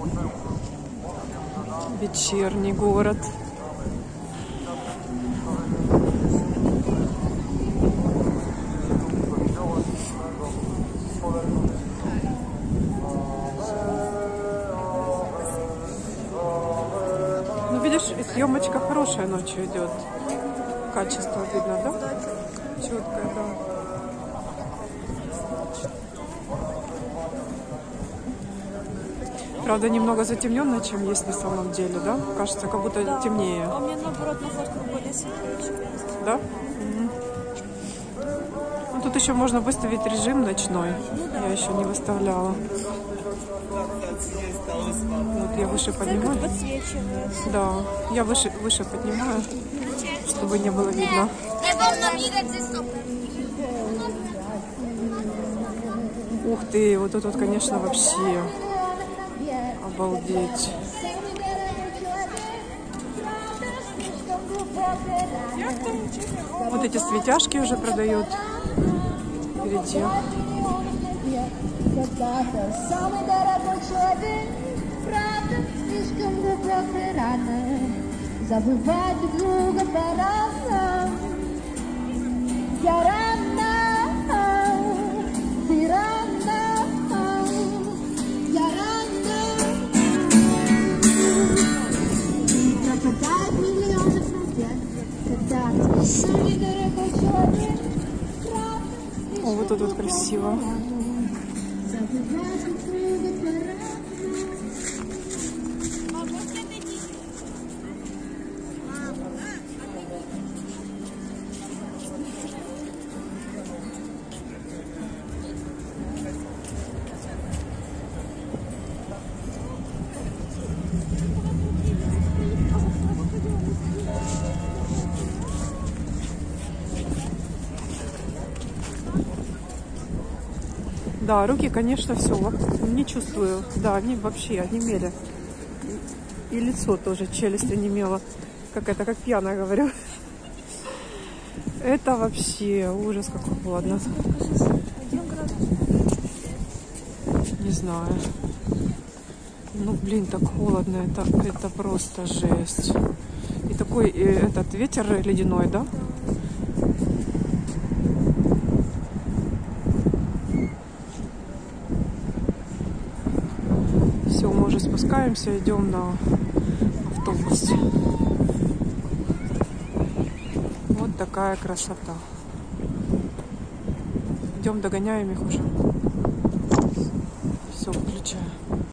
Вечерний город. Ну, видишь, съемочка хорошая ночью идет. Качество видно, да? Четкое, да. Правда, немного затемненно, чем есть на самом деле, да? Кажется, как будто да, темнее. А мне наоборот на фотку более светлее. Да? Угу. Ну, тут еще можно выставить режим ночной. Ну, да. Я еще не выставляла. Вот я выше поднимаю. Да, я выше поднимаю, чтобы не было видно. Ух ты, вот тут, конечно, вообще обалдеть. Вот эти светяшки уже продают впереди. Забывать друг друга по-разному. Я рано, ты рано, я рано. Пропадают миллионы надежд, когда ты самый дорогой человек. О, вот тут вот красиво. Забывать друг друга по-разному. Да, руки, конечно, все. Не чувствую. Да, они вообще онемели. И лицо тоже, челюсть онемела. Как пьяная говорю. Это вообще ужас, как холодно. Не знаю. Ну, блин, так холодно. Это просто жесть. И такой этот ветер ледяной, да? Все, мы уже спускаемся, идем на автобус. Вот такая красота. Идем, догоняем их уже. Все, включаю.